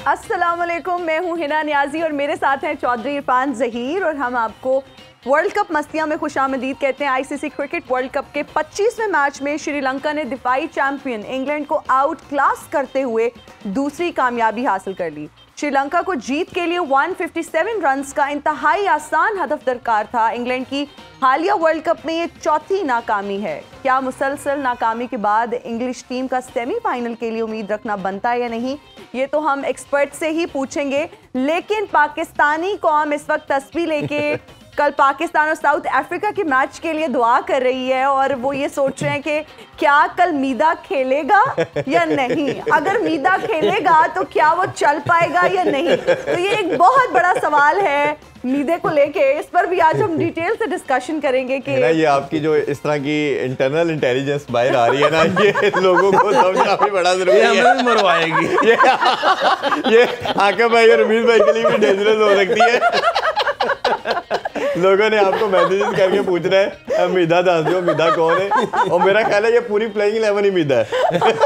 अस्सलामुअलैकुम, मैं हूँ हिना नियाजी और मेरे साथ हैं चौधरी इरफान ज़हीर और हम आपको वर्ल्ड कप मस्तियाँ में खुशामदीद कहते हैं। आईसीसी क्रिकेट वर्ल्ड कप के 25वें मैच में श्रीलंका ने दिफाई चैंपियन इंग्लैंड को आउट क्लास करते हुए दूसरी कामयाबी हासिल कर ली। श्रीलंका को जीत के लिए 157 रन्स का इंतहाई आसान हदफ दरकार था। इंग्लैंड की हालिया वर्ल्ड कप में ये चौथी नाकामी है। क्या मुसलसल नाकामी के बाद इंग्लिश टीम का सेमीफाइनल के लिए उम्मीद रखना बनता है या नहीं, ये तो हम एक्सपर्ट से ही पूछेंगे। लेकिन पाकिस्तानी कौम इस वक्त तस्वीर लेके कल पाकिस्तान और साउथ अफ्रीका के मैच के लिए दुआ कर रही है और वो ये सोच रहे हैं कि क्या कल मीदा खेलेगा या नहीं। अगर मीदा खेलेगा तो क्या वो चल पाएगा या नहीं, तो ये एक बहुत बड़ा सवाल है मीदे को लेके। इस पर भी आज हम डिटेल से डिस्कशन करेंगे कि ये आपकी जो इस तरह की इंटरनल इंटेलिजेंस बाहर आ रही है ना, ये लोगों को समझना भी बड़ा जरूरी है। हमें मरवाएगी ये आका भाई और रमीज भाई के लिए भी डेंजरस हो सकती है। लोगों ने आपको मैसेजेस करके पूछ रहे हैं मीदा दस दो, मीदा कौन है, और मेरा ख्याल है ये पूरी प्लेइंग 11 ही मीदा है।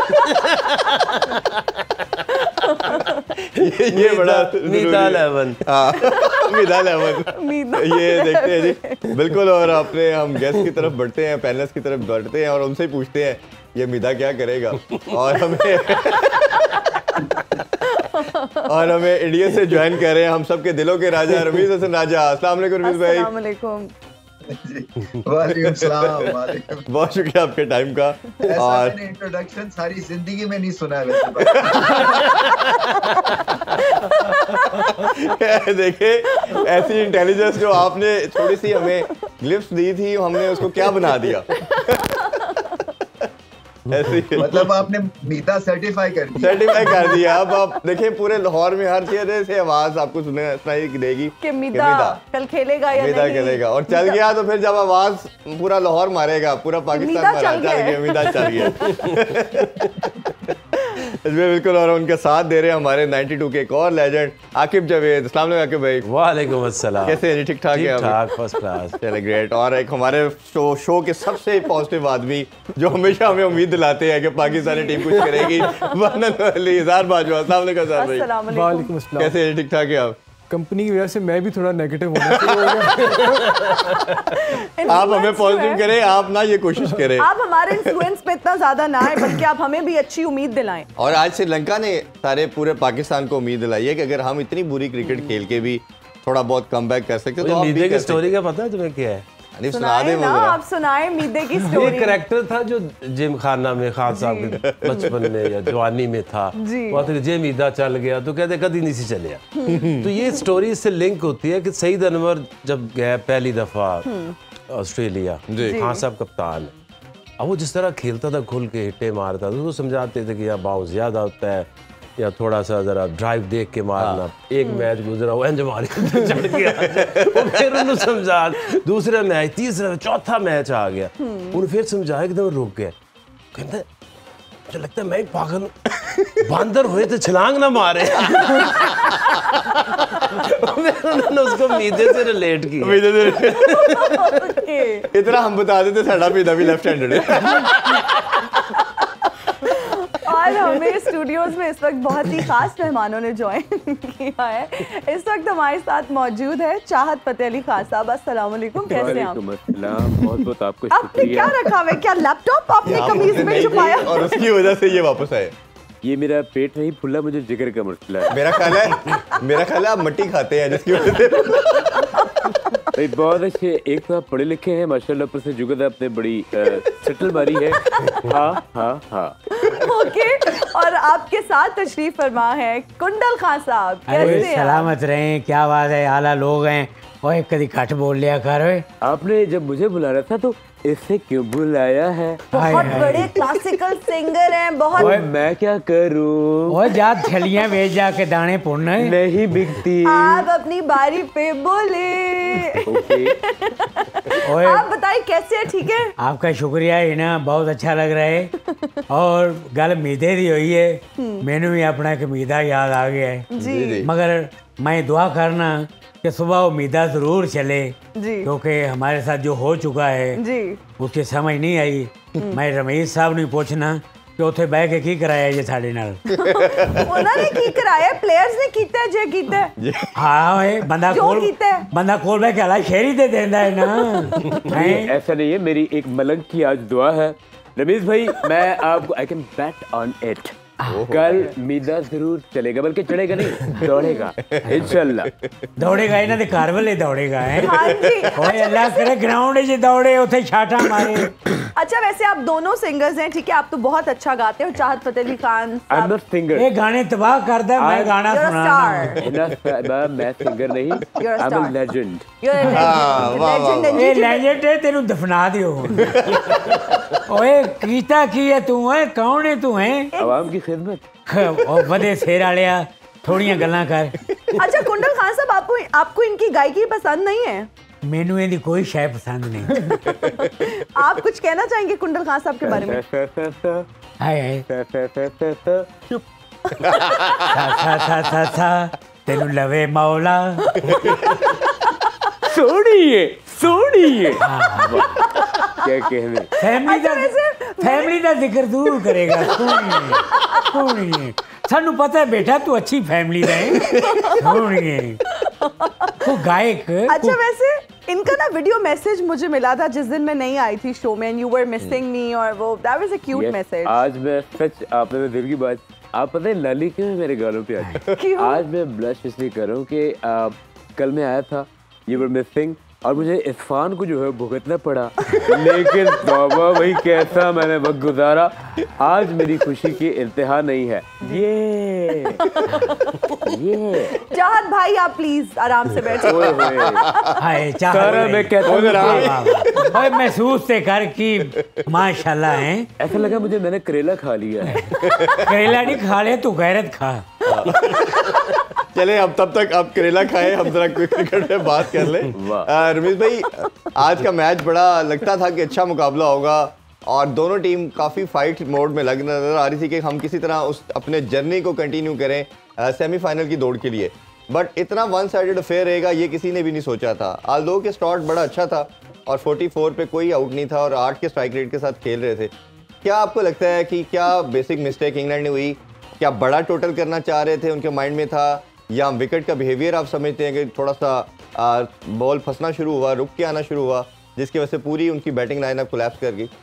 ये बड़ा मीदा 11, मीदा 11 ये देखते हैं जी, बिल्कुल। और अपने हम गेस्ट की तरफ बढ़ते हैं, पैनलिस्ट की तरफ बढ़ते हैं और उनसे ही पूछते हैं ये मीदा क्या करेगा। और हमें इंडिया से ज्वाइन कर रहे हैं हम सबके दिलों के राजा रमीज हसन राजा। अस्सलाम वालेकुम रमीज भाई। अस्सलाम वालेकुम। वालेकुम सलाम। बहुत शुक्रिया आपके टाइम का। और मैंने इंट्रोडक्शन सारी जिंदगी में नहीं सुना है वैसे। देखिए ऐसी इंटेलिजेंस जो आपने थोड़ी सी हमें ग्लिप्स दी थी, हमने उसको क्या बना दिया। मतलब आपने मीदा सर्टिफाई कर दिया। अब आप देखिए पूरे लाहौर में हर चेहरे से आवाज आपको सुनाई देगी कि मीदा कल खेलेगा या नहीं खेलेगा, और चल गया तो फिर जब आवाज पूरा लाहौर मारेगा, पूरा पाकिस्तान मीदा चल गया। बिल्कुल। और उनके साथ दे रहे हैं हमारे 92 के एक और लेजेंड आकिब जावेद। अस्सलाम वालेकुम आकिब भाई। वालेकुम अस्सलाम। कैसे हैं? ठीक ठाक है? ठीक, फर्स्ट क्लास। चले ग्रेट। और एक हमारे शो के सबसे पॉजिटिव आदमी जो हमेशा हमें उम्मीद दिलाते हैं कि पाकिस्तानी टीम कुछ करेगी, इज़हार बाजवा। अस्सलाम वालेकुम। कैसे हैं? ठीक ठाक है आप? कंपनी की वजह से मैं भी थोड़ा नेगेटिव होना शुरू हो गया। आप हमें पॉजिटिव करें, आप ना ये कोशिश करें, आप हमारे इन्फ्लुएंस पे इतना ज्यादा ना आए, बल्कि आप हमें भी अच्छी उम्मीद दिलाएं। और आज श्रीलंका ने सारे पूरे पाकिस्तान को उम्मीद दिलाई है कि अगर हम इतनी बुरी क्रिकेट खेल के भी थोड़ा बहुत कमबैक कर सकते तो मीदे की स्टोरी का पता है तुम्हें क्या है? सुना दे ना, आप सुनाएं मीदे की स्टोरी। एक कैरेक्टर था जो जिम खाना में खान साहब के बचपन में या जवानी में था, वो तो जे मीदा चल गया तो कहते कभी नहीं सी चलिया। तो ये स्टोरी इससे लिंक होती है कि सईद अनवर जब गया पहली दफा ऑस्ट्रेलिया, खान साहब कप्तान, अब वो जिस तरह खेलता था, खुल के हिट्टे मारता था, तो समझाते थे कि यहाँ बाउंस ज्यादा होता है या थोड़ा सा जरा ड्राइव देख के मारना। एक मैच गुजरा वो इंज मारी चढ़ गया, फिर उन्होंने समझा, दूसरा मैच, तीसरा, चौथा मैच आ गया, उन्होंने फिर समझाया, एकदम रुक गया, कहते मुझे लगता है मैं पागल बंदर हुए तो छलांग ना मारे। उन्होंने उसको मीदे से रिलेट किया। इतना हम बता देते साडा मीदा भी लेफ्ट हैंडेड है। और हमें स्टूडियोज में इस वक्त बहुत ही खास मेहमानों ने ज्वाइन किया है। इस वक्त हमारे साथ मौजूद है चाहत फतेह अली खान साहब। अस्सलाम वालेकुम, कैसे हैं आप? बहुत आपको आपने क्या रखा हुआ है? क्या लैपटॉप आपने कमीज में छुपाया? और उसकी वजह से ये वापस आए। ये मेरा पेट नहीं फुला, मुझे जिगर का मसला है। मेरा ख्याल है आप मिट्टी खाते हैं जिसकी वजह से। बहुत अच्छे, एक तो आप पढ़े लिखे हैं माशाल्लाह, पर से जुगत आपने बड़ी सेटल मारी है। हाँ हाँ हाँ। ओके। और आपके साथ तशरीफ फरमा है कुंडल खान साहब। कैसे हैं? सलामत रहें, क्या बात है, आला लोग हैं। और एक कभी कट बोल लिया कर। आपने जब मुझे बुला रहा था तो इससे क्यों बुलाया है? बहुत बड़े क्लासिकल सिंगर हैं, बहुत। मैं क्या करूं? और जा थलियां बेच जाके दाने पुण्य नहीं बिकती। आप अपनी बारी पे बोले। आप बताइए कैसे है? ठीक है, आपका शुक्रिया है ना, बहुत अच्छा लग रहा है। और गल मीदे दी हुई है, मैंने भी अपना एक मीदा याद आ गया है जी। मगर मैं दुआ करना कि सुबह वो मीदा जरूर चले, क्योंकि हमारे साथ जो हो चुका है जी उसकी समझ नहीं आई। मैं रमीज साहब ने पूछना ਕਿ ਉੱਥੇ ਬਹਿ ਕੇ ਕੀ ਕਰਾਇਆ ਜੇ ਸਾਡੇ ਨਾਲ ਉਹਨਾਂ ਨੇ ਕੀ ਕਰਾਇਆ ਪਲੇਅਰਸ ਨੇ ਕੀਤਾ ਜੇ ਕੀਤਾ ਹਾਂ ਓਏ ਬੰਦਾ ਕੋਲ ਬਹਿ ਕੇ ਹਲਾ ਸ਼ੇਰੀ ਦੇ ਦਿੰਦਾ ਹੈ ਨਾ ऐसा नहीं है मेरी एक मलंग की आज दुआ है रमेश भाई मैं आपको I can bet on it कल मीदा जरूर चलेगा बल्कि चढ़ेगा नहीं दौड़ेगा इंशाल्लाह दौड़ेगा ਇਹਨਾਂ ਦੇ ਘਰ ਵਾਲੇ ਦੌੜੇਗਾ ਹੈ ਹਾਂਜੀ ਓਏ ਅੱਲਾਹ करे ग्राउंड 'ਚ दौड़े ਉੱਥੇ ਛਾਟਾ मारे अच्छा वैसे आप दोनों सिंगर्स हैं ठीक है आप तो बहुत अच्छा गाते हो Chahat Fateh Ali Khan I am not singer ये गाने तबाह करदा मैं गाना सुनाना मैं सिंगर नहीं आई एम अ लेजेंड ये लेजेंड है तेनू दफना दियो ओए कीता की है तू है कौन है तू है आवाम की खिदमत ओ बड़े शेर वालिया थोड़ियां गल्लां कर अच्छा कुंडल खान साहब आपको इनकी गायकी पसंद नहीं है मेनू इनकी कोई शय पसंद नहीं आप कुछ कहना चाहेंगे कुंडल खान साहब के बारे में हाय सा तेनू लवे मौला सोनिए क्या कहने फैमिली दा जिक्र जरूर करेगा सोनिए सानू पता है बेटा तू अच्छी फैमिली दा है सोनिए तू गायक अच्छा वैसे इनका ना वीडियो मैसेज मुझे मिला था जिस दिन मैं नहीं आई थी शो में and you were missing me और वो that was a cute message आज मैं सच आपने तो दिल की बात आप पता है लाली क्यों है मेरे गालों पे आज मैं ब्लश इसलिए कर रहा हूँ कि कल मैं आया था यू वर मिसिंग और मुझे इरफान को जो है भुगतना पड़ा लेकिन बाबा भाई कैसा मैंने वक्त गुजारा आज मेरी खुशी की इंतहा नहीं है ये चाहत भाई आप प्लीज आराम से बैठो हाय चाहत मैं कहता हूं महसूस से कर कि माशाल्लाह है ऐसा लगा मुझे मैंने करेला खा लिया है करेला नहीं खा ले तू गैरत खा चले अब तब तक आप करेला खाए हम जरा क्रिकेट में बात कर ले रमेश भाई आज का मैच बड़ा लगता था कि अच्छा मुकाबला होगा और दोनों टीम काफ़ी फाइट मोड में लग नजर आ रही थी कि हम किसी तरह उस अपने जर्नी को कंटिन्यू करें सेमीफाइनल की दौड़ के लिए बट इतना वन साइडेड अफेयर रहेगा ये किसी ने भी नहीं सोचा था आल्दो के स्टार्ट बड़ा अच्छा था और 44 पे कोई आउट नहीं था और 8 के स्ट्राइक रेट के साथ खेल रहे थे क्या आपको लगता है कि क्या बेसिक मिस्टेक इंग्लैंड ने हुई क्या बड़ा टोटल करना चाह रहे थे उनके माइंड में था या विकेट का बिहेवियर आप समझते हैं कि थोड़ा सा बॉल फंसना शुरू हुआ रुक के आना शुरू हुआ जिसकी वजह से पूरी उनकी बैटिंग लाइनअप कोलैप्स कर गई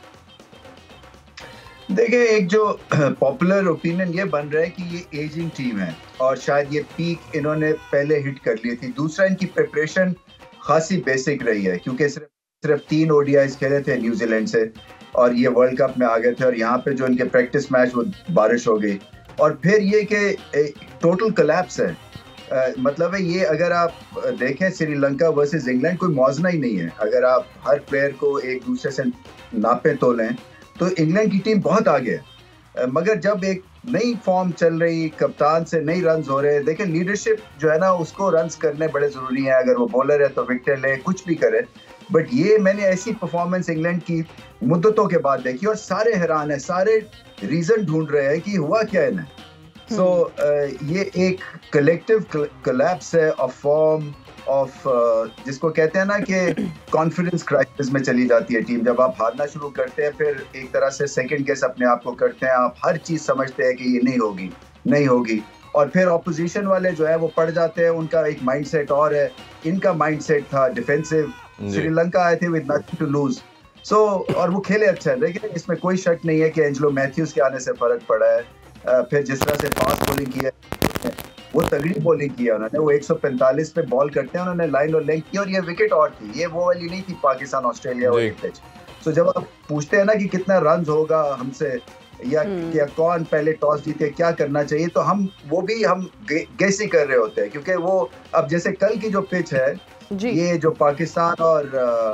देखिए एक जो पॉपुलर ओपिनियन ये बन रहा है कि ये एजिंग टीम है और शायद ये पीक इन्होंने पहले हिट कर ली थी दूसरा इनकी प्रिपरेशन खासी बेसिक रही है क्योंकि सिर्फ 3 ODIs खेले थे न्यूजीलैंड से और ये वर्ल्ड कप में आ गए थे और यहाँ पे जो इनके प्रैक्टिस मैच वो बारिश हो गई और फिर ये कि टोटल कोलैप्स है मतलब है ये अगर आप देखें श्रीलंका वर्सेस इंग्लैंड कोई मौजना ही नहीं है अगर आप हर प्लेयर को एक दूसरे से नापे तोलें तो इंग्लैंड की टीम बहुत आगे है मगर जब एक नई फॉर्म चल रही कप्तान से नई रन्स हो रहे देखें लीडरशिप जो है ना उसको रन्स करने बड़े ज़रूरी हैं अगर वो बॉलर है तो विकेट ले कुछ भी करे बट ये मैंने ऐसी परफॉर्मेंस इंग्लैंड की मुद्दतों के बाद देखी और सारे हैरान है सारे रीज़न ढूंढ रहे हैं कि हुआ क्या है ना सो ये एक कलेक्टिव कोलैप्स है ऑफ फॉर्म ऑफ जिसको कहते हैं ना कि कॉन्फिडेंस क्राइसिस में चली जाती है टीम जब आप हारना शुरू करते हैं फिर एक तरह से सेकंड गेस अपने आप को करते हैं आप हर चीज़ समझते हैं कि ये नहीं होगी और फिर ऑपोजिशन वाले जो है वो पड़ जाते हैं उनका एक माइंडसेट और है इनका माइंडसेट था डिफेंसिव श्रीलंका आए थे with nothing to lose so और वो खेले अच्छा है लेकिन इसमें कोई शक नहीं है कि एंजेलो मैथ्यूज के आने से फर्क पड़ा है फिर जिस तरह से फास्ट बॉलिंग की है वो तगड़ी बॉलिंग की है उन्होंने वो 145 पे बॉल करते हैं उन्होंने लाइन और लेंथ की और ये विकेट और थी ये वो वाली नहीं थी पाकिस्तान ऑस्ट्रेलिया वाली पिच सो जब आप पूछते हैं ना कि कितना रन होगा हमसे या क्या कौन पहले टॉस जीते क्या करना चाहिए तो हम गेस ही कर रहे होते हैं क्योंकि वो अब जैसे कल की जो पिच है ये जो पाकिस्तान और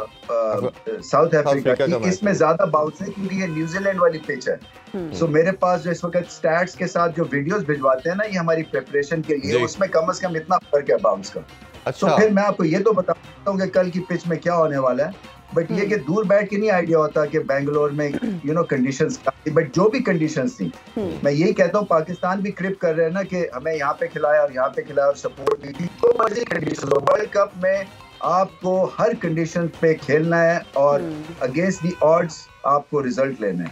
साउथ अफ्रीका की इसमें ज्यादा बाउंस है क्योंकि ये न्यूजीलैंड वाली पिच है सो मेरे पास जो इस वक्त स्टैट्स के साथ जो वीडियोस भिजवाते हैं ना ये हमारी प्रिपरेशन के लिए उसमें कम से कम इतना फर्क है बाउंस का अच्छा। तो फिर मैं आपको ये तो बता सकता हूँ कि कल की पिच में क्या होने वाला है बट ये कि दूर बैठ के नहीं आइडिया होता कि बेंगलोर में कंडीशंस बट जो भी कंडीशंस थी मैं यही कहता हूँ पाकिस्तान भी क्रिप कर रहे हैं ना कि हमें यहाँ पे खिलाया और यहाँ पे खिलाया और सपोर्ट दी थी तो मर्जी कंडीशन वर्ल्ड कप में आपको हर कंडीशन पे खेलना है और अगेंस्ट दी ऑड्स आपको रिजल्ट लेना है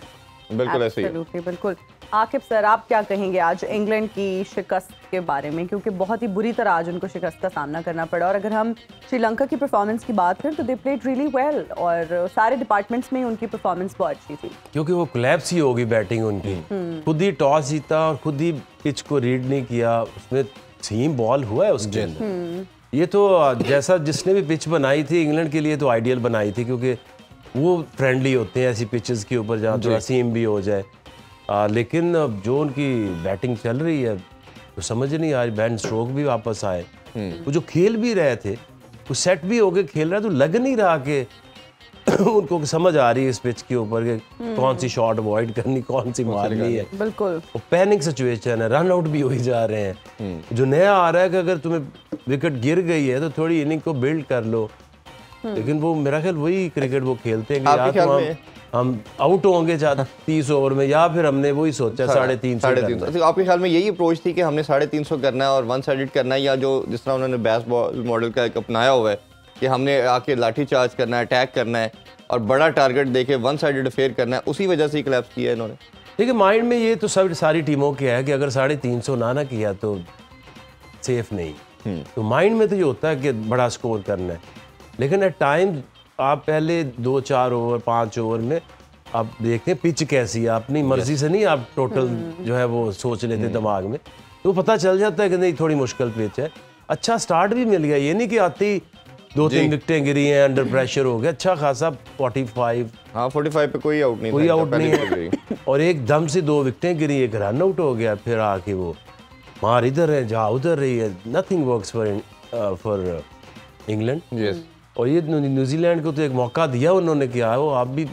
बिल्कुल ऐसे ही। Absolutely, बिल्कुल। आकिब सर, आप क्या कहेंगे आज इंग्लैंड की शिकस्त के बारे में, क्योंकि बहुत ही बुरी तरह आज उनको शिकस्त का सामना करना पड़ा, और अगर हम श्रीलंका की परफॉर्मेंस की बात करें तो दे प्लेड रियली वेल और सारे डिपार्टमेंट्स में उनकी परफॉर्मेंस बहुत अच्छी थी। क्योंकि वो कोलैप्स ही होगी बैटिंग उनकी, खुद ही टॉस जीता और खुद ही पिच को रीड नहीं किया, उसमें सीम बॉल हुआ है उसके अंदर। ये तो जैसा जिसने भी पिच बनाई थी इंग्लैंड के लिए तो आइडियल बनाई थी, क्योंकि वो फ्रेंडली होते हैं ऐसी पिचेस के ऊपर जहाँ थोड़ा सीम भी हो जाए। लेकिन जो उनकी बैटिंग चल रही है तो समझ नहीं आ रही। बेन स्टोक भी वापस आए, वो जो खेल भी रहे थे वो सेट भी होके खेल रहा, तो लग नहीं रहा कि उनको समझ आ रही है इस पिच के ऊपर कि कौन सी शॉट अवॉइड करनी, कौन सी मारनी है। बिल्कुल वो पैनिक सिचुएशन है, रन आउट भी हो ही जा रहे हैं। जो नया आ रहा है कि अगर तुम्हें विकेट गिर गई है तो थोड़ी इनिंग को बिल्ड कर लो, लेकिन वो मेरा ख्याल वही क्रिकेट वो खेलते हैं कि या तो हम आउट होंगे 30 ओवर में, या फिर हमने वही सोचा 350। तो आपके ख्याल में यही अप्रोच थी कि हमने 350 करना है और वन साइडेड करना है, या जो जिस तरह उन्होंने बेसबॉल मॉडल का एक अपनाया हुआ है कि हमने आके लाठी चार्ज करना है, अटैक करना है और बड़ा टारगेट देके वन साइडेड अफेयर करना है, उसी वजह से ही कोलैप्स किया है इन्होंने? देखिए माइंड में ये तो सब सारी टीमों के है कि अगर 350 ना किया तो सेफ नहीं। तो माइंड में तो ये होता है कि बड़ा स्कोर करना है, लेकिन एट टाइम आप पहले 2-4 ओवर 5 ओवर में आप देखते हैं पिच कैसी है, अपनी मर्जी से नहीं आप टोटल जो है वो सोच लेते दिमाग में, तो पता चल जाता है कि नहीं थोड़ी मुश्किल पिच है। अच्छा स्टार्ट भी मिल गया, ये नहीं कि आती 2-3 विकेटें गिरी हैं, अंडर प्रेशर हो गया, अच्छा खासा 45। हाँ 45 पे कोई आउट नहीं, कोई आउट नहीं है और एकदम से 2 विकेटें गिरी, एक रन आउट हो गया, फिर आके वो मार इधर है जहाँ उधर रही है। Nothing works for England. और ये न्यूजीलैंड को तो एक मौका दिया उन्होंने, किया वो आप भी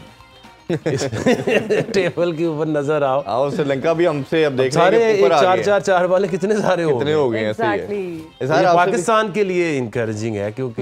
टेबल के ऊपर नजर आओ। श्रीलंका भी हमसे अब देख सारे 4-4 वाले कितने सारे हो गए exactly. पाकिस्तान के लिए इनकरेजिंग है, क्योंकि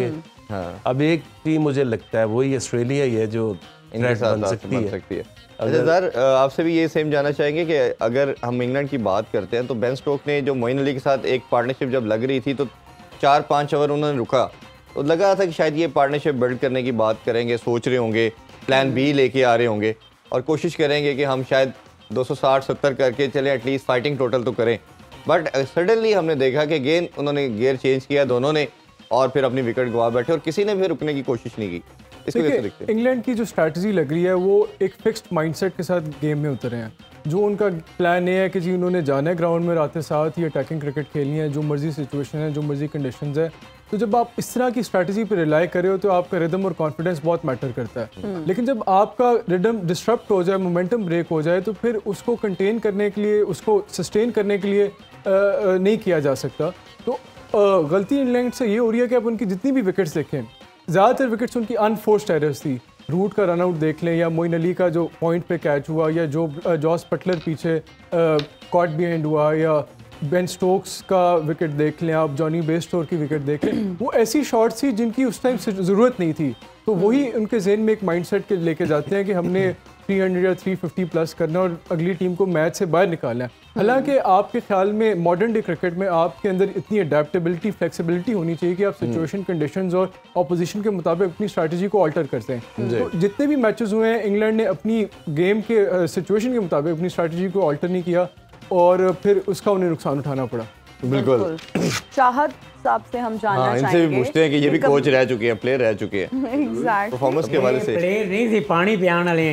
अब एक टीम मुझे लगता है वही ऑस्ट्रेलिया ही है जो थ्रेट बन सकती है। अच्छा सर, आपसे भी ये सेम जानना चाहेंगे कि अगर हम इंग्लैंड की बात करते हैं तो बेन स्टोक ने जो मोइन अली के साथ एक पार्टनरशिप जब लग रही थी तो 4-5 ओवर उन्होंने रुका, तो लग रहा था कि शायद ये पार्टनरशिप बिल्ड करने की बात करेंगे, सोच रहे होंगे, प्लान बी लेके आ रहे होंगे और कोशिश करेंगे कि हम शायद 260-70 करके चलें, एटलीस्ट फाइटिंग टोटल तो करें। बट सडनली हमने देखा कि गेंद उन्होंने गियर चेंज किया दोनों ने और फिर अपनी विकेट गवा बैठे और किसी ने भी रुकने की कोशिश नहीं की। इसको कैसे देखते हैं? इंग्लैंड की जो स्ट्रैटेजी लग रही है वो एक फिक्स्ड माइंडसेट के साथ गेम में उतरे हैं। जो उनका प्लान ये है कि जी उन्होंने जाना है ग्राउंड में, रात साथ ही अटैकिंग क्रिकेट खेलनी है, जो मर्जी सिचुएशन है, जो मर्जी कंडीशंस है। तो जब आप इस तरह की स्ट्रैटेजी पर रिलाई कर रहे हो तो आपका रिदम और कॉन्फिडेंस बहुत मैटर करता है। लेकिन जब आपका रिदम डिस्टर्ब हो जाए, मोमेंटम ब्रेक हो जाए, तो फिर उसको कंटेन करने के लिए, उसको सस्टेन करने के लिए नहीं किया जा सकता। तो गलती इंग्लैंड से ये हो रही है कि आप उनकी जितनी भी विकेट्स देखें, ज़्यादातर विकेट्स उनकी अनफोर्स्ड एरर्स थी। रूट का रन आउट देख लें, या मोइन अली का जो पॉइंट पे कैच हुआ, या जो जॉस बटलर पीछे कॉट बिहाइंड हुआ, या बेन स्टोक्स का विकेट देख लें आप, जॉनी बेस्टोर की विकेट देख लें, वो ऐसी शॉट्स थी जिनकी उस टाइम ज़रूरत नहीं थी। तो वही उनके जहन में एक माइंडसेट के लेके जाते हैं कि हमने 300 या 350 प्लस करना और अगली टीम को मैच से बाहर निकालना है। हालांकि आपके ख्याल में मॉडर्न डे क्रिकेट में आपके अंदर इतनी अडेप्टेबिलिटी, फ्लेक्सिबिलिटी होनी चाहिए कि आप सिचुएशन, कंडीशंस और ऑपोजिशन के मुताबिक अपनी स्ट्रैटेजी को ऑल्टर करते हैं। तो जितने भी मैचेस हुए हैं, इंग्लैंड ने अपनी गेम के सिचुएशन के मुताबिक अपनी स्ट्रैटेजी को ऑल्टर नहीं किया और फिर उसका उन्हें नुकसान उठाना पड़ा। बिल्कुल। चाहत साहब से हम जानना चाहेंगे, इनसे भी पूछते हैं कि ये भी कोच रह चुके हैं, प्लेयर रह चुके हैं, परफॉर्मेंस के बारे से। प्लेयर नहीं थी, पानी पियाने वाले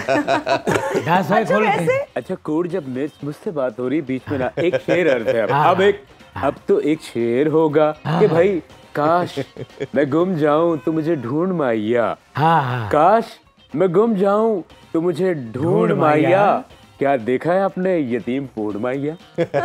हैं। अच्छा कोड, जब मुझसे बात हो रही बीच में ना, एक शेर अर्थ है अब तो एक शेर होगा कि भाई काश मैं गुम जाऊं तो मुझे ढूंढ माइया, काश मैं गुम जाऊं तो मुझे ढूंढ माइया, क्या देखा है आपने यतीम पूर्णमाइया?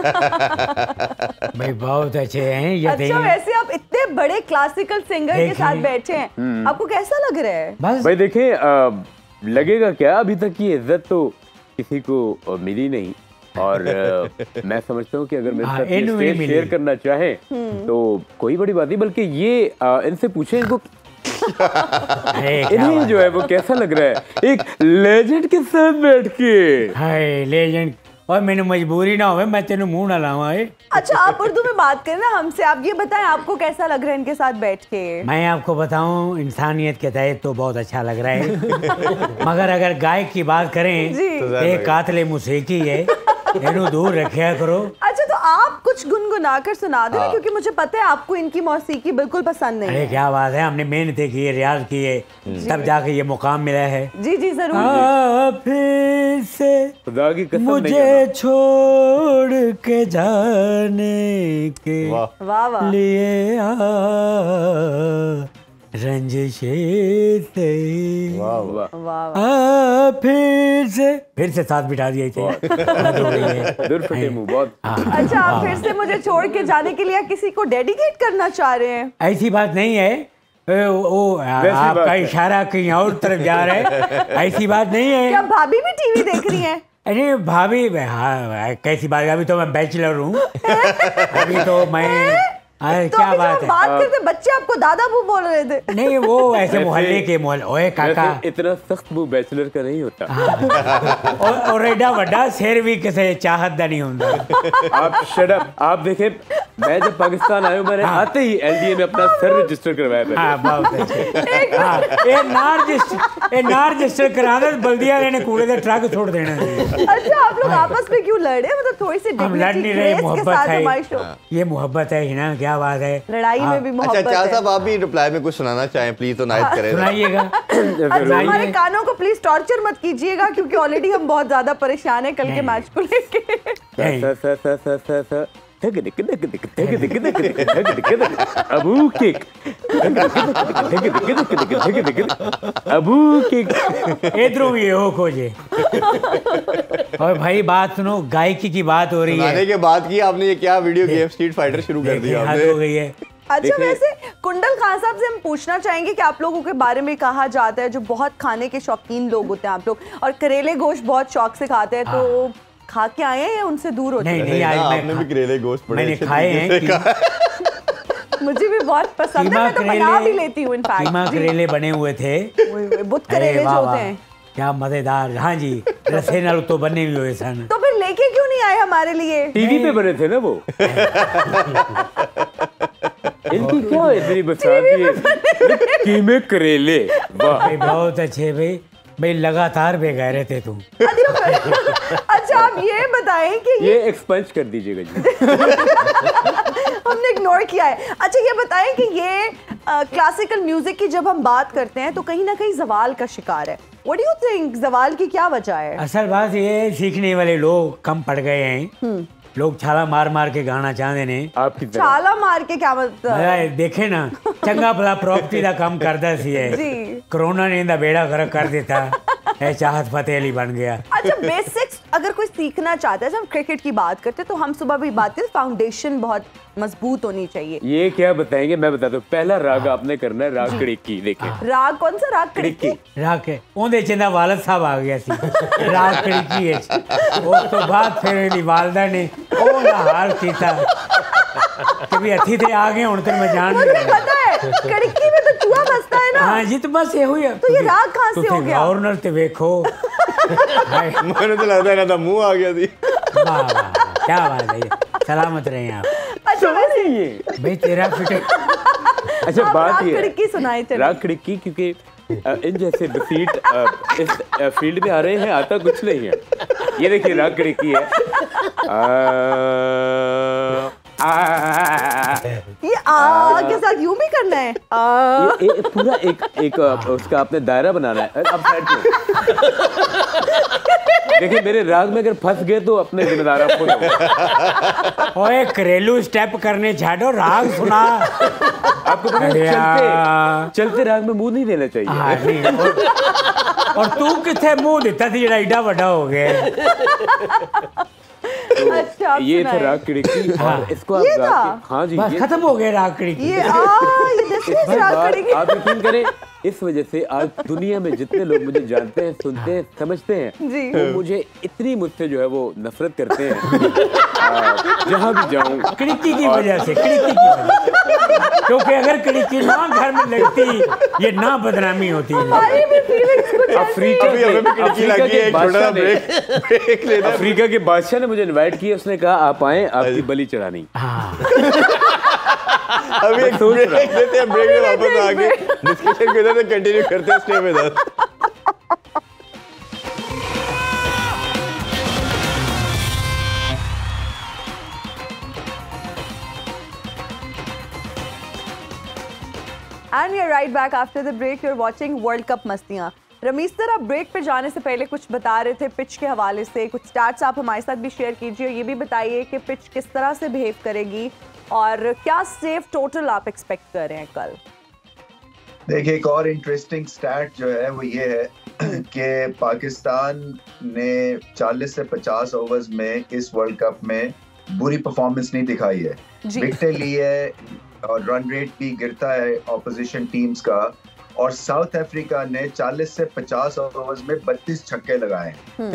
भाई बहुत अच्छे हैं यतीम। अच्छा वैसे आप इतने बड़े क्लासिकल सिंगर के साथ बैठे हैं, आपको कैसा लग रहा है? बस भाई देखें, लगेगा क्या, अभी तक की इज्जत तो किसी को मिली नहीं और मैं समझता हूँ कि अगर मेरे साथ शेयर करना चाहे तो कोई बड़ी बात नहीं, बल्कि ये इनसे पूछे इनको इन्हें जो है वो कैसा लग रहा है एक लेजेंड के साथ बैठ के। हाय लेजेंड और मैंने मजबूरी ना हो मैं तेन मुंह ना लावा है। अच्छा आप उर्दू में बात करें ना हमसे, आप ये बताएं आपको कैसा लग रहा है इनके साथ बैठ के? मैं आपको बताऊं इंसानियत के तहत तो बहुत अच्छा लग रहा है मगर अगर गायक की बात करें तो ये कातले मुसीकी है, इन्हें दूर रखा करो। अच्छा तो आप कुछ गुनगुना कर सुना देना क्योंकि मुझे पता है आपको इनकी मौसीकी बिल्कुल पसंद नहीं है। अरे क्या बात है, हमने मेहनतें की है, रियाज की है, तब जाके ये मुकाम मिला है। जी जी जरूर। फिर से खुदा की कसम मुझे छोड़ के जाने के वाह वाह लिए रंजिशे से वाह वाह वाह फिर से साथ बिठा दिए थे। दूर फटे मुंह बहुत। अच्छा आप फिर से मुझे छोड़ के जाने के लिए किसी को डेडिकेट करना चाह रहे हैं? ऐसी बात नहीं है, वो आपका इशारा कहीं और तरफ जा रहा है, ऐसी बात नहीं है। क्या भाभी भी टीवी देख रही हैं? अरे भाभी, हाँ कैसी बात है, अभी तो मैं बैचलर हूँ अभी तो मैं तो क्या बात है, बात करते बच्चे आपको दादा बू बोल रहे थे। नहीं वो ऐसे मोहल्ले के मोहल्ले। ओए काका इतना सख्त वो बैचलर का नहीं होता। और एडा वड्डा शेर भी किसी चाहत दा नहीं होता। आप शट अप। आप देखें मैं जब पाकिस्तान आया मैंने आते ही एलडीए में अपना सर रजिस्टर करवाया पहले। हाँ बहुत अच्छे। हाँ ये ना रजिस्टर करा दे, बल्दिया ने कूड़े दे ट्रक छोड़ देना। अच्छा आप लोग आपस में क्यों लड़े? मतलब थोड़ी सी हम लड़ नहीं रहे, मोहब्बत है, ये मोहब्बत है ना, क्या बात है, लड़ाई में भी मोहब्बत है। अच्छा चाचा साहब आप भी रिप्लाई में कुछ सुनाना चाहें प्लीज तो नायत करें। सुनाइएगा। अच्छा हमारे कानों को प्लीज टॉर्चर मत कीजिएगा क्योंकि ऑलरेडी हम बहुत ज्यादा परेशान हैं कल के मैच को लेके। अबू किक अबू किक इधरों भी हो खोजे। और भाई बात सुनो, गायकी की बात हो रही है। के बाद की आपने ये क्या वीडियो गेम स्ट्रीट फाइटर शुरू कर दिया हद हो गई है। अच्छा वैसे कुंडल खान साहब से हम पूछना चाहेंगे कि आप लोगों के बारे में कहा जाता है जो बहुत खाने के शौकीन लोग होते हैं आप लोग, और करेले गोश्त बहुत शौक से खाते हैं, तो खा के आए हैं या उनसे दूर होते हैं? नहीं आज आपने भी करेले गोश्त मैंने खाए हैं। मुझे भी बहुत पसंद है, मैं तो बना भी लेती हूं इनफैक्ट। कीमा करेले बने हुए थे, बुत करेले जो होते हैं, क्या मजेदार। हाँ जी, रसे नाल तो बने भी हुए सन। तो फिर लेके क्यों नहीं आए हमारे लिए? टीवी पे बने थे ना वो। इनकी क्या इतनी बसाती है कीमे करेले। वाह बहुत अच्छे भाई लगातार बेगैर थे तुम। अच्छा आप ये बताएं कि ये एक्सपंज कर दीजिएगा जी। हमने इग्नोर किया है। अच्छा ये बताएं कि ये क्लासिकल म्यूजिक की जब हम बात करते हैं तो कहीं ना कहीं जवाल का शिकार है। What do you think? जवाल की क्या वजह है? असल बात ये सीखने वाले लोग कम पड़ गए हैं। लोग छाला मार मार के गाना चाहते ने। आपकी छाला मार के क्या मतलब? देखे ना चंगा भला प्रॉपर्टी का काम करता सी है, कोरोना ने इंदा बेड़ा गर्क कर देता है, चाहत फतेह अली बन गया। अच्छा बेसिक्स अगर कोई सीखना चाहता है, जब हम क्रिकेट की बात करते हैं तो हम सुबह भी बात करते, फाउंडेशन बहुत मजबूत होनी चाहिए। ये क्या बताएंगे, मैं बताता हूँ। पहला राग आपने करना है राग कड़िक्की। देखिए राग कौन सा? राग कड़िक्की। राग के ओंदे चंदा वालद साहब आ गया सी राग कड़िक्की है। उस तो बाद फिर मेरी वालदा ने ओंदा हाल कीता कि भी अथी थे आ गए हुन ते मैं जान नहीं पता है कड़िक्की में तो चूहा बसता है ना। हां जी तो बस ये हुई है। तो ये राग कहां से हो गया? गवर्नर ते देखो मैंने तो लगता है ना था मुंह आ गया थी। वाह वाह क्या बात है, सलामत रहे आप। अच्छा वैसे भाई तेरा फिट। अच्छा बात ये कड़िक्की सुनाई थे राग कड़िक्की, क्योंकि इन जैसे बसीट इस फील्ड में आ रहे हैं, आता कुछ नहीं है। ये देखिए राग कड़िक्की है। ये आ के साथ यूं भी करना है। ये पूरा एक उसका आपने दायरा बनाना है। अब साइड में देखिए मेरे राग में अगर फंस गए तो अपने जिम्मेदार आप खुद हो। ओए घरेलू स्टेप करने छाड़ो, राग सुना। आपको चलते राग में मुंह नहीं देना चाहिए। और तू किथे मुंह देता थी, एडा बड़ा हो गया। तो अच्छा, ये था राग कड़िक्की। और इसको आप हाँ जी बस खत्म हो गया राग कड़िक्की। ये आप यकीन करें इस वजह से आज दुनिया में जितने लोग मुझे जानते हैं, सुनते हैं, समझते हैं, वो मुझे इतनी मुझसे जो है वो नफरत करते हैं जहाँ भी जाऊँ कड़िक्की की वजह से। कड़िक्की की वजह से क्योंकि अगर खिड़की ना घर में लगती ये ना बदनामी होती। अफ्रीका के बादशाह ने मुझे इनवाइट किया, उसने कहा आप आए, आपकी बलि चढ़ानी। अभी एक ब्रेक लेते हैं, ब्रेक में वापस आके डिस्कशन को इधर से कंटिन्यू करते हैं। Stay with us. And we are right back after the break. You're watching World Cup मस्तियाँ। रमीज सर, आप ब्रेक पे जाने से पहले कुछ बता रहे थे पिच के हवाले से, कुछ स्टैट्स आप हमारे साथ भी शेयर कीजिए। ये भी बताइए कि पिच किस तरह से बिहेव करेगी और क्या सेफ टोटल आप एक्सपेक्ट कर रहे हैं कल। देखिए, एक और इंटरेस्टिंग स्टैट जो है वो ये है कि पाकिस्तान ने 40 से 50 ओवर्स में इस वर्ल्ड कप में बुरी परफॉर्मेंस नहीं दिखाई है। विकेटें ली है और रन रेट भी गिरता है ऑपोजिशन टीम्स का, और साउथ अफ्रीका ने 40 से 50 ओवर्स में 32 छक्के लगाए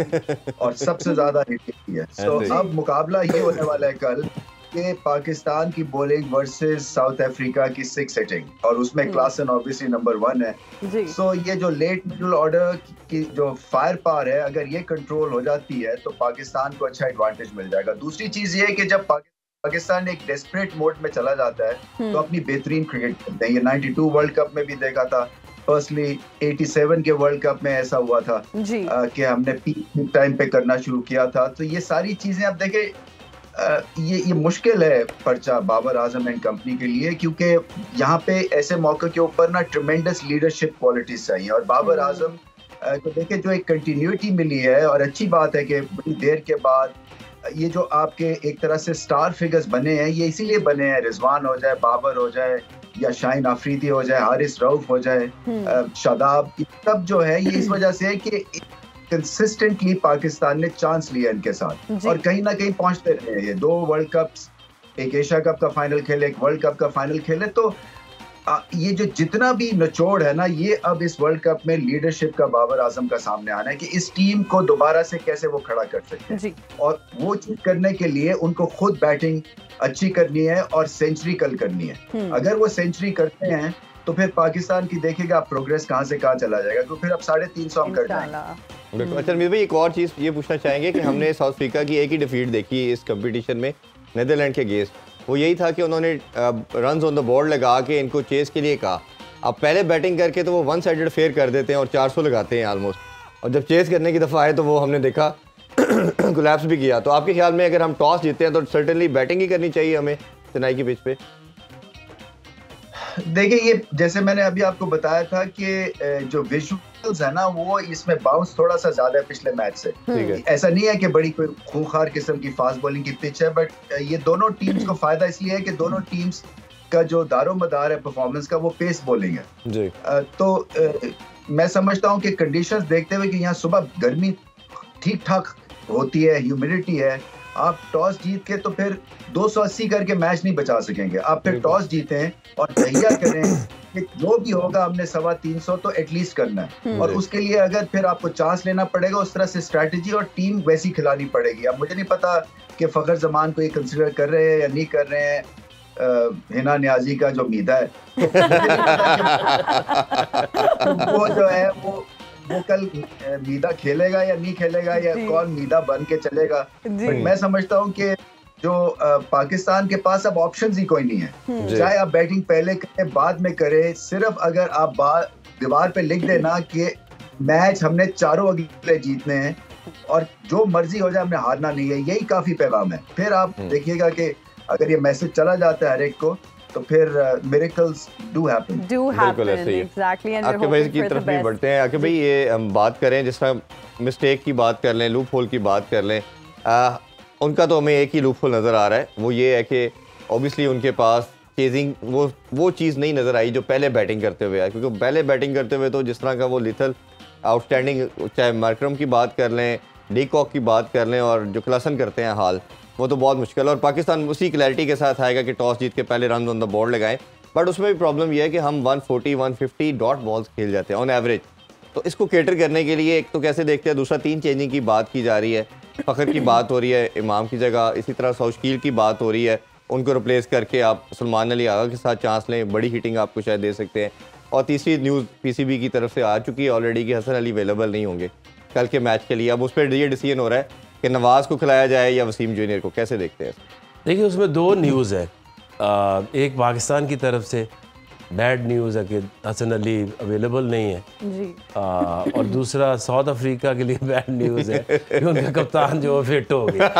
और सबसे ज्यादा हिट की है। तो अब मुकाबला ये होने वाला है कल कि पाकिस्तान की बॉलिंग वर्सेस साउथ अफ्रीका की 6 हिटिंग, और उसमें क्लासन ऑब्वियसली नंबर 1 है। सो ये जो लेट मिडल ऑर्डर की जो फायर पावर है, अगर ये कंट्रोल हो जाती है तो पाकिस्तान को अच्छा एडवांटेज मिल जाएगा। दूसरी चीज ये है कि जब पाकिस्तान एक डेस्परेट मोड में चला जाता है तो अपनी बेहतरीन क्रिकेट खेलते हैं। ये 92 वर्ल्ड कप में भी देखा था, फर्स्टली 87 के वर्ल्ड कप में ऐसा हुआ था कि हमने पीक टाइम पे करना शुरू किया था। तो ये सारी चीजें अब देखें, ये मुश्किल है पर्चा बाबर आजम एंड कंपनी के लिए, क्योंकि यहाँ पे ऐसे मौके के ऊपर ना ट्रेमेंडस लीडरशिप क्वालिटीज चाहिए। और बाबर आजम को देखे जो एक कंटिन्यूटी मिली है, और अच्छी बात है कि बड़ी देर के बाद ये जो आपके एक तरह से स्टार फिगर्स बने हैं, ये इसीलिए बने हैं, रिजवान हो जाए, बाबर हो जाए, या शाहीन अफरीदी हो जाए, हारिस रऊफ हो जाए, शादाब, सब जो है ये इस वजह से है कि कंसिस्टेंटली पाकिस्तान ने चांस लिया इनके साथ और कहीं ना कहीं पहुंचते रहे हैं। ये 2 वर्ल्ड कप्स, एक एशिया कप का फाइनल खेले, एक वर्ल्ड कप का फाइनल खेले, तो ये जो जितना भी निचोड़ है ना, ये अब इस वर्ल्ड कप में लीडरशिप का बाबर आजम का सामने आना है कि इस टीम को दोबारा से कैसे वो खड़ा कर सकते हैं। और वो चीज करने के लिए उनको खुद बैटिंग अच्छी करनी है और सेंचुरी कल करनी है। अगर वो सेंचुरी करते हैं तो फिर पाकिस्तान की देखेगा प्रोग्रेस कहाँ से कहाँ चला जाएगा, तो फिर अब 350 हम कर जाएंगे। अच्छा भाई, एक और चीज ये पूछना चाहेंगे कि हमने साउथ अफ्रीका की एक ही डिफीट देखी इस कंपटीशन में नीदरलैंड के अगेंस्ट, वो यही था कि उन्होंने रन्स ऑन द बोर्ड लगा के इनको चेस के लिए कहा। अब पहले बैटिंग करके तो वो 1 साइडेड फेयर कर देते हैं और 400 लगाते हैं ऑलमोस्ट, और जब चेस करने की दफ़ा आए तो वो हमने देखा कोलैप्स भी किया। तो आपके ख्याल में अगर हम टॉस जीतते हैं तो सर्टेनली बैटिंग ही करनी चाहिए हमें चेन्नई की पिच पे? देखिए, ये जैसे मैंने अभी आपको बताया था कि जो विजुअल्स है ना, वो इसमें बाउंस थोड़ा सा ज्यादा है पिछले मैच से। ऐसा नहीं है कि बड़ी कोई खूंखार किस्म की फास्ट बॉलिंग की पिच है, बट ये दोनों टीम्स को फायदा इसलिए है कि दोनों टीम्स का जो दारोमदार है परफॉर्मेंस का, वो पेस बॉलिंग है जी। तो मैं समझता हूँ कि कंडीशंस देखते हुए कि यहाँ सुबह गर्मी ठीक ठाक होती है, ह्यूमिडिटी है, आप टॉस जीत के तो फिर 280 करके मैच नहीं बचा सकेंगे। आप फिर टॉस जीतें और तैया करें कि जो भी होगा हमने 350 तो एटलीस्ट करना है, और उसके लिए अगर फिर आपको चांस लेना पड़ेगा, उस तरह से स्ट्रैटेजी और टीम वैसी खिलानी पड़ेगी। अब मुझे नहीं पता कि फखर जमान को ये कंसिडर कर रहे हैं या नहीं कर रहे हैं, हिना न्याजी का जो मीदा है वो जो है वो कल मीदा खेलेगा या नहीं खेलेगा, या कौन मीदा बन के चलेगा। बट मैं समझता हूँ कि जो पाकिस्तान के पास अब ऑप्शंस ही कोई नहीं है, चाहे आप बैटिंग पहले करें बाद में करें, सिर्फ अगर आप दीवार पे लिख देना कि मैच हमने चारों अगले जीतने हैं और जो मर्जी हो जाए हमने हारना नहीं है, यही काफी पैगाम है। फिर आप देखिएगा कि अगर ये मैसेज चला जाता है हर एक को तो फिर मिरेकल्स डू हैपन। एग्जैक्टली। आके भाई की तरफ भी बढ़ते हैं। आके भाई, ये हम बात करें, जिस तरह मिस्टेक की बात कर लें, लूप होल की बात कर लें, उनका तो हमें एक ही लूप होल नज़र आ रहा है, वो ये है कि ऑब्वियसली उनके पास चेजिंग वो चीज़ नहीं नज़र आई जो पहले बैटिंग करते हुए है, क्योंकि पहले बैटिंग करते हुए तो जिस तरह का वो लिथल आउटस्टैंडिंग, चाहे मार्करम की बात कर लें, डी कॉक की बात कर लें, और जो क्लासन करते हैं हाल, वो तो बहुत मुश्किल है। और पाकिस्तान उसी क्लैरिटी के साथ आएगा कि टॉस जीत के पहले रन ऑन द बोर्ड लगाएं, बट उसमें भी प्रॉब्लम यह है कि हम 140-150 डॉट बॉल्स खेल जाते हैं ऑन एवरेज। तो इसको कैटर करने के लिए एक तो कैसे देखते हैं, दूसरा 3 चेंजिंग की बात की जा रही है, फ़खर की बात हो रही है इमाम की जगह, इसी तरह सौशकील की बात हो रही है, उनको रिप्लेस करके आप सलमान अली आगा के साथ चांस लें, बड़ी हिटिंग आपको शायद दे सकते हैं। और तीसरी न्यूज़ पीसीबी की तरफ से आ चुकी है ऑलरेडी कि हसन अली अवेलेबल नहीं होंगे कल के मैच के लिए। अब उस पर ये डिसीजन हो रहा है कि नवाज़ को खिलाया जाए या वसीम जूनियर को, कैसे देखते हैं? देखिए उसमें दो न्यूज़ है, एक पाकिस्तान की तरफ से बैड न्यूज़ है कि हसन अली अवेलेबल नहीं है जी। और दूसरा साउथ अफ्रीका के लिए बैड न्यूज़ है कि उनका कप्तान जो फिट हो गया।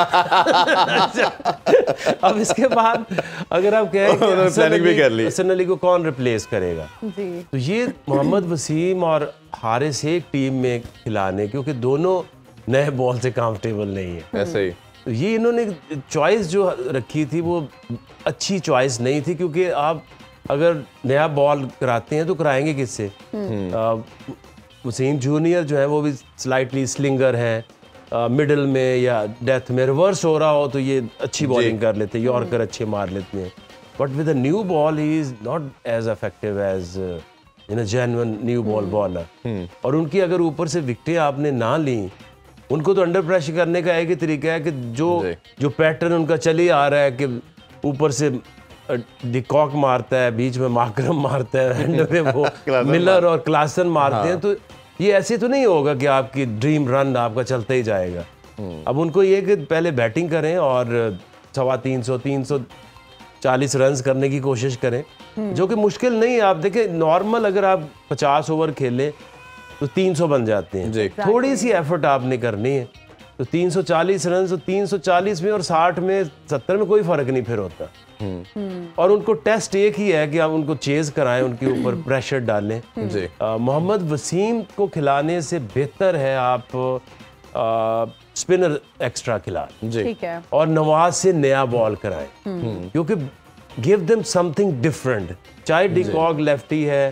अब इसके बाद अगर आप कहें कि हसन अली को कौन रिप्लेस करेगा जी, तो ये मोहम्मद वसीम और हारिस एक टीम में खिलाने, क्योंकि दोनों नए बॉल से कंफर्टेबल नहीं है। ऐसे ही तो ये इन्होंने चॉइस जो रखी थी वो अच्छी चॉइस नहीं थी, क्योंकि आप अगर नया बॉल कराते हैं तो कराएंगे किससे? वसीम जूनियर जो है वो भी स्लाइटली स्लिंगर हैं, मिडल में या डेथ में रिवर्स हो रहा हो तो ये अच्छी बॉलिंग कर लेते हैं, यॉर्कर अच्छे मार लेते हैं, but with a new ball he is not as effective as in a genuine new ball bowler. और उनकी अगर ऊपर से विकेटें आपने ना ली, उनको तो अंडर प्रेशर करने का एक ही तरीका है कि जो पैटर्न उनका चली आ रहा है कि ऊपर से डिकॉक मारता है, बीच में माकरम मारता है, एंड में वो मिलर और क्लासन मारते हैं, तो ये ऐसे तो नहीं होगा कि आपकी ड्रीम रन आपका चलता ही जाएगा। अब उनको ये कि पहले बैटिंग करें और 340 रन करने की कोशिश करें, जो कि मुश्किल नहीं है। आप देखें नॉर्मल अगर आप 50 ओवर खेलें तो 300 बन जाते हैं, थोड़ी सी एफर्ट आपने करनी है तो 340 रन, तो 340 में और 60 में 70 में कोई फर्क नहीं फिर होता। और उनको टेस्ट एक ही है कि आप उनको चेज कराएं, उनके ऊपर प्रेशर डालें। मोहम्मद वसीम को खिलाने से बेहतर है आप स्पिनर एक्स्ट्रा खिलाएं, ठीक है, और नवाज से नया बॉल कराएं, क्योंकि गिव देम समथिंग डिफरेंट। चाहे डिकॉक लेफ्टी है,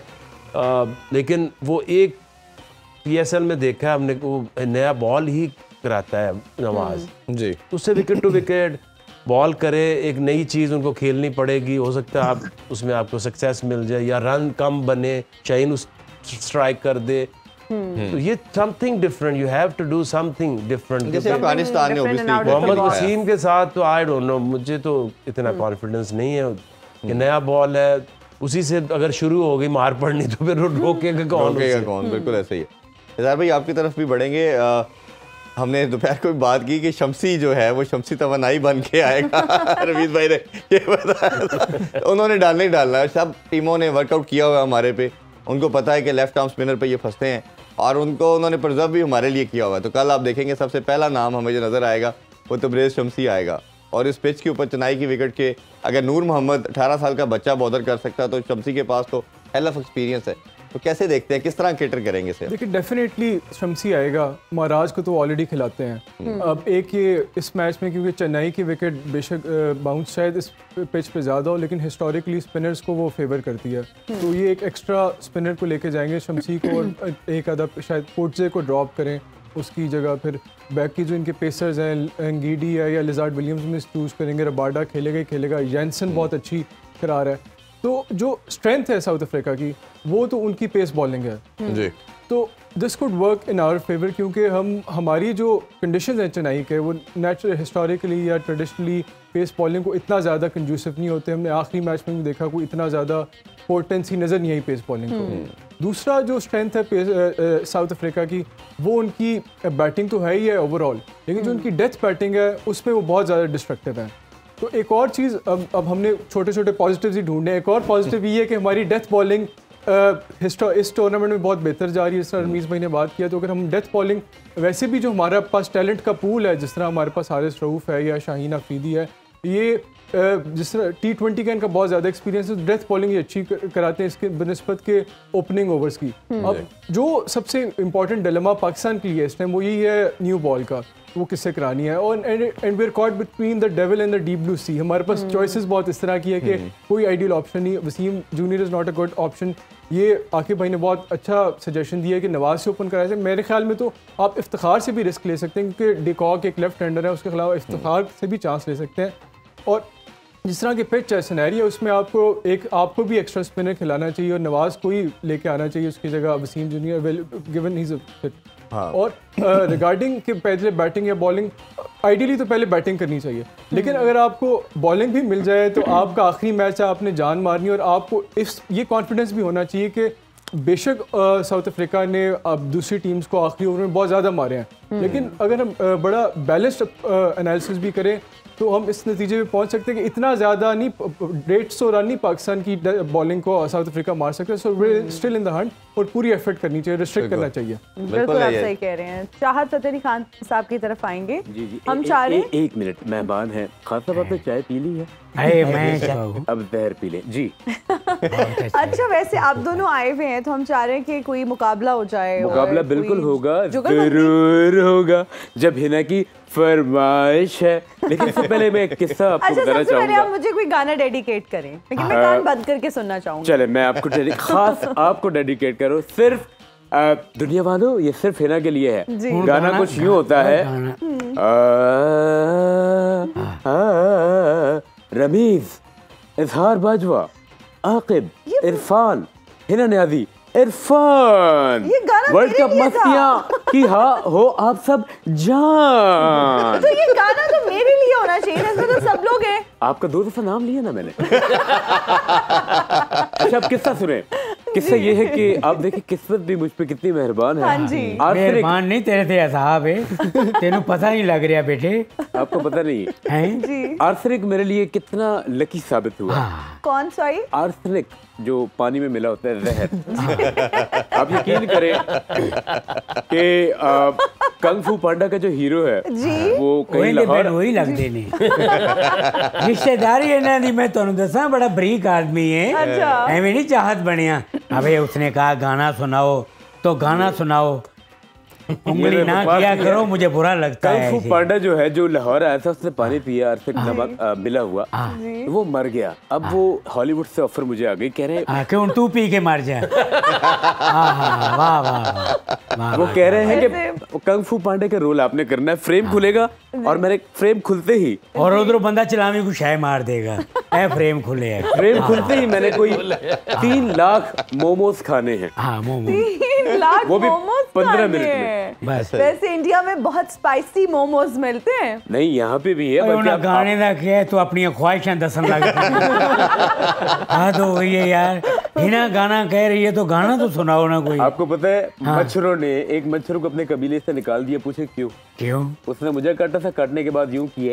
लेकिन वो एक पीएसएल में देखा है हमने, वो नया बॉल ही कराता है नवाज जी, उससे विकेट टू विकेट बॉल करे, एक नई चीज़ उनको खेलनी पड़ेगी। हो सकता है आप उसमें आपको सक्सेस मिल जाए या रन कम बने, शाहीन उस स्ट्राइक कर दे, तो ये something different, you have to do something different. जैसे अफगानिस्तान ने मोहम्मद वसीम के साथ तो आई डोंट नो, मुझे तो इतना कॉन्फिडेंस नहीं है कि नया बॉल है, उसी से अगर शुरू हो गई मार पड़नी तो फिर रोकेगा कौन? बिल्कुल ऐसे ही है। इज़हार भाई आपकी तरफ भी बढ़ेंगे। हमने दोपहर को भी बात की कि शम्सी जो है वो शम्सी तवनाई बन के आएगा। रवीज भाई ने ये बताया, उन्होंने डालना ही डालना है। सब टीमों ने वर्कआउट किया हुआ है हमारे पे, उनको पता है कि लेफ्ट आर्म स्पिनर पे ये फंसते हैं और उनको उन्होंने प्रिजर्व भी हमारे लिए किया हुआ है। तो कल आप देखेंगे सबसे पहला नाम हमें जो नज़र आएगा वो तबरेज़ शम्सी आएगा। और इस पिच के ऊपर चेन्नई की विकेट के अगर नूर मोहम्मद 18 साल का बच्चा बॉदर कर सकता है तो शम्सी के पास तो हेल ऑफ एक्सपीरियंस है। तो कैसे देखते हैं, किस तरह कैटर करेंगे इसे? देखिए डेफिनेटली शम्सी आएगा, महाराज को तो ऑलरेडी खिलाते हैं। अब एक ये इस मैच में क्योंकि चेन्नई की विकेट बेशक बाउंस शायद इस पिच पे ज़्यादा हो, लेकिन हिस्टोरिकली स्पिनर्स को वो फेवर करती है, तो ये एक एक्स्ट्रा स्पिनर को लेके जाएंगे शम्सी को, और एक आधा शायद पोर्जे को ड्रॉप करें, उसकी जगह फिर बैक की जो इनके पेसर्स हैं एंगीडी है या लिजार्ड विलियम्स में चूज़ करेंगे। रबाडा खेलेगा, जैनसन बहुत अच्छी करार है। तो जो स्ट्रेंथ है साउथ अफ्रीका की वो तो उनकी पेस बॉलिंग है जी, तो this could work in our favour, क्योंकि हमारी जो कंडीशंस हैं चेन्नई के वो नेचुरल हिस्टोरिकली या ट्रेडिशनली पेस बॉलिंग को इतना ज़्यादा कंजूसिव नहीं होते। हमने आखिरी मैच में भी देखा कोई इतना ज़्यादा पोर्टेंसी नज़र नहीं आई पेस बॉलिंग को। दूसरा जो स्ट्रेंथ है साउथ अफ्रीका की वो उनकी बैटिंग तो है ही है ओवरऑल, लेकिन जो उनकी डेथ बैटिंग है उसमें वो बहुत ज़्यादा डिस्ट्रक्टिव है। तो एक और चीज़ अब हमने छोटे छोटे पॉजिटिव्स ही ढूंढने। एक और पॉजिटिव ये है कि हमारी डेथ बॉलिंग इस टूर्नामेंट में बहुत बेहतर जा रही है, जिस तरह रमीज़ भाई ने बात किया। तो अगर हम डेथ बॉलिंग वैसे भी जो हमारे पास टैलेंट का पूल है, जिस तरह हमारे पास हारिस रऊफ़ है या शाहीन अफरीदी है, ये जिस तरह T20 का इनका बहुत ज़्यादा एक्सपीरियंस है, डेथ बॉलिंग ये अच्छी कराते हैं इसके बनस्बत के ओपनिंग ओवर्स की। अब जो सबसे इंपॉर्टेंट डिलेमा पाकिस्तान के लिए इस टाइम वो यही है न्यू बॉल का, वो किससे करानी है। और and we are caught between the devil and the deep blue sea. हमारे पास चॉइसेस बहुत इस तरह की है कि कोई आइडियल ऑप्शन नहीं। Wasim junior is not a good option. ये आकिब भाई ने बहुत अच्छा सजेशन दिया है कि नवाज से ओपन कराया जाए। मेरे ख्याल में तो आप इफ्तिखार से भी रिस्क ले सकते हैं, क्योंकि डिकॉक एक लेफ्ट हैंडर है, उसके खिलाफ इफ्तिखार से भी चांस ले सकते हैं। और जिस तरह की पिच है सिनेरियो, उसमें आपको भी एक्स्ट्रा स्पिनर खिलाना चाहिए और नवाज को ही लेके आना चाहिए उसकी जगह Wasim junior given he is और रिगार्डिंग कि पहले बैटिंग या बॉलिंग, आइडियली तो पहले बैटिंग करनी चाहिए, लेकिन अगर आपको बॉलिंग भी मिल जाए तो आपका आखिरी मैच है, आपने जान मारनी, और आपको ये कॉन्फिडेंस भी होना चाहिए कि बेशक साउथ अफ्रीका ने अब दूसरी टीम्स को आखिरी ओवर में बहुत ज़्यादा मारे हैं, लेकिन अगर हम बड़ा बैलेंस्ड एनालिसिस भी करें तो हम इस नतीजे पे पहुंच सकते हैं कि इतना ज़्यादा नहीं, 150 रन नहीं पाकिस्तान की बॉलिंग को साउथ अफ्रीका मार सकते, so they still in the hunt, और पूरी एफर्ट करनी चाहिए, रिस्ट्रिक्ट करना चाहिए। बिल्कुल आप सही कह रहे हैं। चाहत फतेह अली खान साहब की तरफ आएंगे। जी हम चाह रहे हैं, एक मिनट, मेहमान है खान साहब, आपने चाय पी ली है? अरे मैं अब जहर पी लें जी। अच्छा वैसे आप दोनों आए हुए हैं तो हम चाह रहे हैं कि कोई मुकाबला हो जाए। मुकाबला बिल्कुल होगा, जरूर होगा, जब हिना की फरमाइश है। लेकिन इससे पहले मैं एक किस्सा आपको बताना चाहूंगा। आप मुझे कोई गाना डेडिकेट करें, लेकिन मैं कान बंद करके सुनना चाहूंगा। चले मैं आपको खास आपको डेडिकेट करूं, सिर्फ दुनिया वालों, ये सिर्फ हिना के लिए है। गाना कुछ यूं होता है, रमीज, इजहार बाजवा, आकिब, इरफान, हिना नियाज़ी, इरफान, वर्ल्ड कप मस्तियाँ की हो आप सब जान। तो ये गाना तो मेरे लिए होना चाहिए, इसमें तो सब लोग हैं। आपका 2 दफा नाम लिया ना मैंने। अच्छा अब किस्सा सुने। किस्सा ये है कि आप देखिए किस्मत भी मुझ पे कितनी मेहरबान है। हाँ जी। मेहरबान नहीं, तेरे थे असाब है, तेनू पता नहीं लग रहा बेटे। आपको पता नहीं है जी। आर्सेनिक मेरे लिए कितना लकी साबित हुआ। कौन सा ही? आर्सेनिक जो पानी में मिला होता है, जहर। आप यकीन करें कि कंग फू पांडा का जो हीरो है वो कहीं लाहौर वही लगते नहीं। रिश्तेदारी है ना दी, मैं तुहानू दसा बड़ा बरीक आदमी है, एवं नहीं चाहत बनया। अबे उसने कहा गाना सुनाओ तो गाना सुनाओ, उंगली ना किया करो, मुझे बुरा लगता है। कंग फू पांडा जो है, जो लाहौर आया था, उसने पानी पिया, आर्सेनिक नमक मिला हुआ, वो मर गया। अब वो हॉलीवुड से ऑफर मुझे आ गई, कह रहे हैं क्यों तू पी के मर जाए। वाह वाह। वो कह रहे हैं कि कंग फू पांडे का रोल आपने करना है, फ्रेम खुलेगा और मेरे फ्रेम खुलते ही और उधर बंदा चलावी को शाय मार देगा। ए फ्रेम खुले है, फ्रेम खुलते ही मैंने कोई 3 लाख मोमोज खाने हैं। हाँ मोमोज, 3 लाख वो भी मोमोज 15 मिनट में। बस वैसे इंडिया में बहुत स्पाइसी मोमोज मिलते हैं। नहीं यहाँ पे भी है। बल्कि गाने का क्या है, तो अपनी ख्वाहिशां दसन लग हाँ तो वही है यार, हिना गाना कह रही है तो गाना तो सुनाओ ना कोई। आपको पता है मच्छरों ने एक मच्छर को अपने कबीले से निकाल दिया, पूछे क्यों? उसने मुझे काटा था, काटने के बाद यूं किए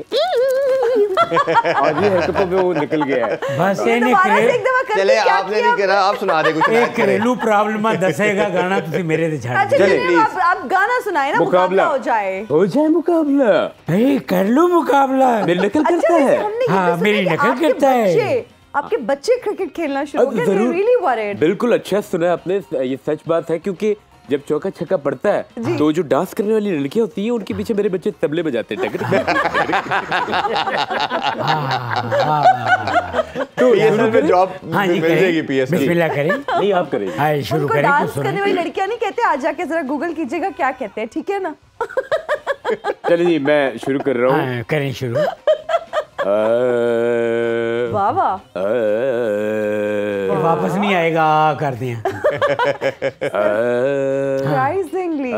और ये हरकतों में वो निकल गया है। बस चले आपने नहीं करा, आप सुना दे कुछ। एक घरेलू प्रॉब्लम दसेगा गाना, तुसी मेरे ते छाड़ दे। चलिए आप गाना सुनाए ना, मुकाबला हो जाए मुकाबला। नहीं कर लो मुकाबला, मेरी नकल करता है। हाँ मेरी नकल करता है। आपके बच्चे क्रिकेट खेलना शुरू हो गए? बिल्कुल अच्छा सुना आपने, ये सच बात है, क्योंकि जब चौका छक्का पड़ता है तो जो डांस करने वाली लड़कियां होती हैं उनके पीछे मेरे बच्चे तबले बजाते हैं। तो ये पे जॉब मिल जाएगी पीएसपी। बिस्मिल्लाह करें। नहीं आप करें। हां शुरू करें। डांस करने वाली लड़कियां नहीं कहते, आज जाके जरा गूगल कीजिएगा क्या कहते हैं, ठीक है ना? चलिए मैं शुरू कर रहा हूँ। करें शुरू। वाह वाह, वापस नहीं आएगा, करते हैं। सरप्राइजिंगली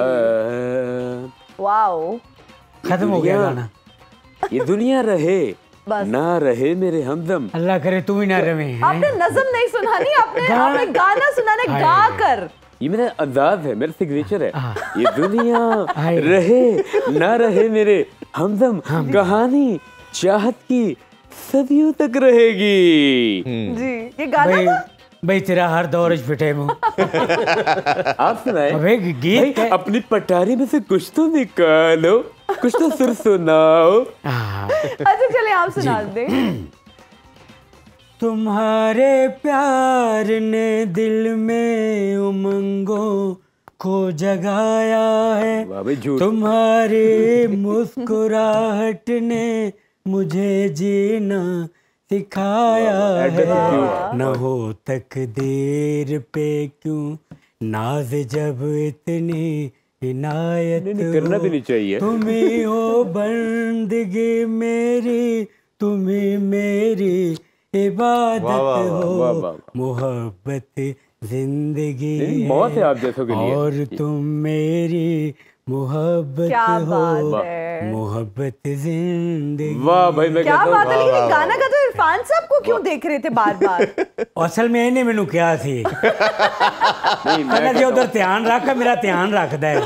वाओ, खत्म हो गया गाना। ये दुनिया रहे ना रहे मेरे हमदम, अल्लाह करे तू ही ना रहे। आपने नज़म नहीं सुनानी, आपने गाना सुनाने गा कर। ये मेरा अंदाज है, मेरा सिग्नेचर है। ये दुनिया रहे ना रहे मेरे हमदम, कहानी चाहत की सदियों तक रहेगी। जी ये गाना भाई तेरा हर दौर फिटे मुंह। आप सुनाए। अबे गीत अपनी पटारी में से कुछ तो निकालो, कुछ तो सुर सुनाओ। अच्छा चले आप सुना दे। तुम्हारे प्यार ने दिल में उमंगों को जगाया है, तुम्हारी मुस्कुराहट ने मुझे जीना सिखाया है। न हो तकदीर पे क्यों नाज, जब इतनी इनायत करना भी नहीं चाहिए। तुम्ही हो बंदगी मेरी, तुम्ही मेरी इबादत हो, मोहब्बत जिंदगी बहुत है आप जैसों के लिए। और तुम मेरी मोहब्बत क्या हो, बात है। मोहब्बत जिंदगी। वाह भाई, मैं क्या कहता बात है। हूँ लेकिन गाना का तो इरफान साहब को क्यों देख रहे थे बार बार? असल में इन्हें मैनू क्या सी कहना जी उधर ध्यान रख, मेरा ध्यान रखता है।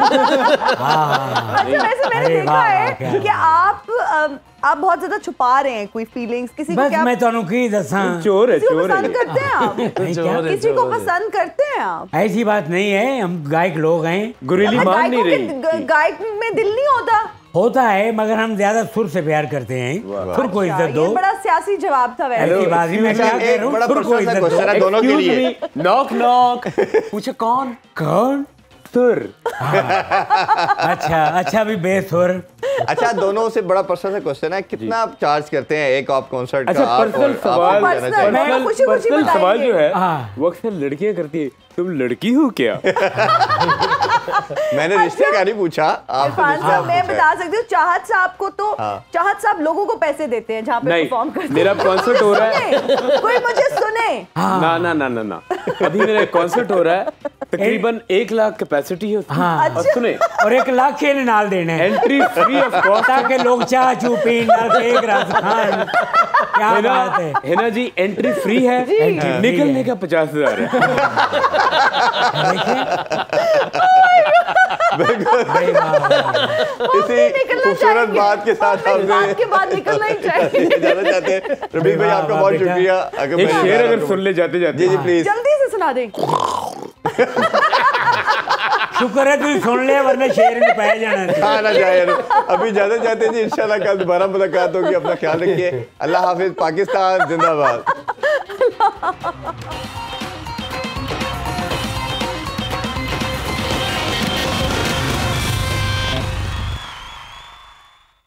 हाँ, वैसे मैंने अरे देखा वाह, है क्या कि आप बहुत ज्यादा छुपा रहे हैं कोई फीलिंग्स किसी को। बस क्या मैं तुहानू की दसा, चोर है, किसी को चोर पसंद है। करते हैं आप? चोर है, किसी को चोर है। पसंद करते हैं आप? ऐसी बात नहीं है, हम गायक लोग हैं। गुरीली मान नहीं रही। गायक में दिल नहीं होता? होता है, मगर हम ज्यादा सुर से प्यार करते हैं। सुर को इज्जत दो। ये बड़ा सियासी जवाब था वैसे। ऐसी बात नहीं, मैं क्या कह रहा हूँ, बड़ा सुर को पर्सनल इज्जत क्वेश्चन है दो। दोनों के लिए। नॉक नॉक पूछे कौन? कौन? सुर। अच्छा अच्छा, अभी बेसुर। अच्छा, दोनों से बड़ा पर्सनल क्वेश्चन है, कितना आप चार्ज करते हैं एक आप कॉन्सर्ट का? अच्छा, आप पर्सनल और सवाल, आप कहना चाहेंगे? मैं खुशी-खुशी पर्सनल सवाल जो है हाँ। वो अक्सर लड़कियां करती है, तुम लड़की हो क्या? मैंने रिश्ते का नहीं पूछा, आप इरफान साहब, मैं बता सकती हूँ, चाहत साहब को तो चाहत साहब लोगों को पैसे देते हैं जहाँ पे नहीं, परफॉर्म करते हैं। मेरा कॉन्सर्ट हो रहा है। कोई मुझे सुने। ना ना ना ना ना, अभी मेरा कॉन्सर्ट हो रहा है, तकरीबन 1 लाख कैपेसिटी है उसकी। हाँ। और सुने, और 1 लाख ये नाल देने हैं। एंट्री फ्री ऑफ कॉस्ट ताकि लोग चाह चू पीन नाल एक रस खान। क्या बात है। है ना जी, एंट्री फ्री है, निकलने का 50,000 है। इसी खूबसूरत बात के साथ बात के बाद निकलना ही चाहिए। जाना चाहते हैं। रफीक भाई, आपका बहुत शुक्रिया। एक मैं शेर अगर सुन ले जाते जाते। जी जी प्लीज। जल्दी से सुना दें। शुक्र है तू सुन ले, वरना शेर में पै जाना था। ना जाए अभी ज्यादा चाहते हैं जी। इंशाल्लाह कल दोबारा मुलाकात होगी। अपना ख्याल रखिए। अल्लाह हाफिज। पाकिस्तान जिंदाबाद।